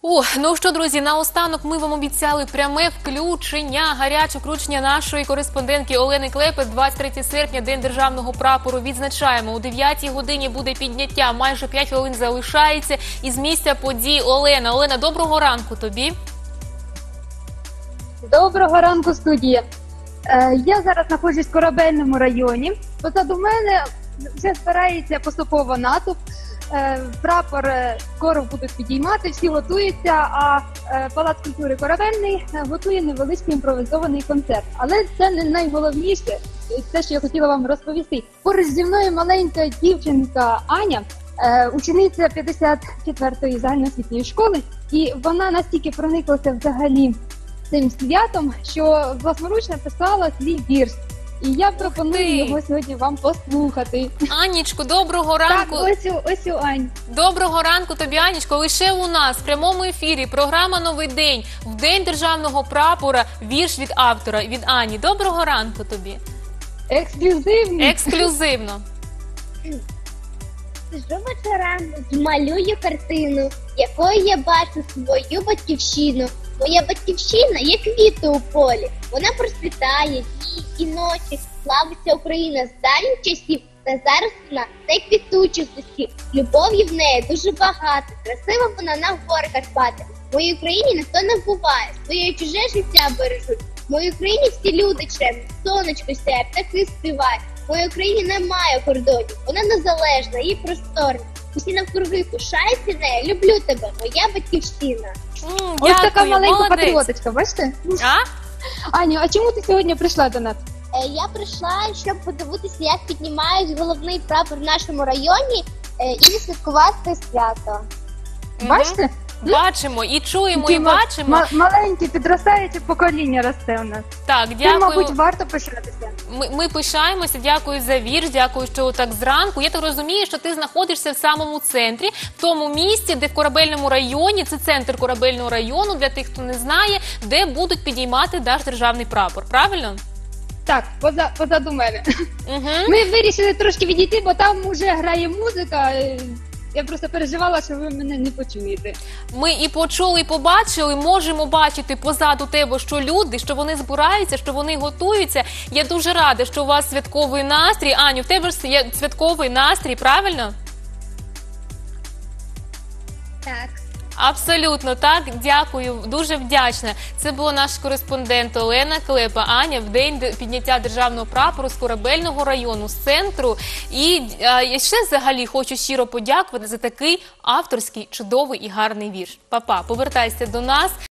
Ну що, друзі, наостанок ми вам обіцяли пряме включення, гаряче включення нашої кореспондентки Олени Клепи. 23 серпня, День Державного прапору, відзначаємо. О 9-й годині буде підняття, майже 5 хвилин залишається. Із місця подій Олена. Олена, доброго ранку тобі. Доброго ранку, студія. Я зараз знаходжусь в Корабельному районі. Позаду мене вже збирається поступово натовп. Прапор скоро будуть підіймати, всі готуються, а Палац культури Корабельний готує невеличкий імпровізований концерт. Але це не найголовніше, те, що я хотіла вам розповісти. Поруч зі мною маленька дівчинка Аня, учениця 54-ї загальноосвітньої школи, і вона настільки прониклася взагалі цим святом, що власноручно писала свій вірш. І я пропоную його сьогодні вам послухати. Анічко, доброго ранку. Так, ось у Ань. Доброго ранку тобі, Анічко. Лише у нас в прямому ефірі програма «Новий день». В День Державного прапора вірш від автора, від Ані. Доброго ранку тобі. Ексклюзивно. Ексклюзивно. Сижу вечорами, змалюю картину, якою я бачу свою батьківщину. Моя батьківщина є квіти у полі, вона процвітає дні і ночі. Славиться Україна з давніх часів, та зараз вона найквітучості. Любові в неї дуже багато, красива вона на гори Карпати. В моїй Україні ніхто не буває, своє чуже життя бережуть. В моїй Україні всі люди чемні, сонечко сяє, птахи співають. В моїй Україні немає кордонів, вона незалежна і просторна. Усі навкруги пишаються нею, люблю тебе, моя батьківщина. Ось така Дякую, маленька молодець. патріоточка, бачите? Аню, а чому ти сьогодні прийшла до нас? Я прийшла, щоб подивитися, як піднімають головний прапор в нашому районі і відсвяткувати свято. Бачите? Бачимо і чуємо, і Такі бачимо. Маленьке підростаюче покоління росте у нас. Так, Це, дякую. мабуть, варто пишатися. Ми пишаємося, дякую за вірш, дякую, що так зранку. Я так розумію, що ти знаходишся в самому центрі, в тому місці, де в Корабельному районі, це центр Корабельного району, для тих, хто не знає, де будуть підіймати наш державний прапор, правильно? Так, позаду мене. Угу. Ми вирішили трошки відійти, бо там уже грає музика. Я просто переживала, що ви мене не почуєте. Ми і почули, і побачили, можемо бачити позаду тебе, що люди, що вони збираються, що вони готуються. Я дуже рада, що у вас святковий настрій. Аню, в тебе ж є святковий настрій, правильно? Так. Абсолютно так, дякую, дуже вдячна. Це була наш кореспондент Олена Клепа. Аня, в день підняття державного прапору з Корабельного району, з центру. І я ще взагалі хочу щиро подякувати за такий авторський, чудовий і гарний вірш. Папа, повертайся до нас.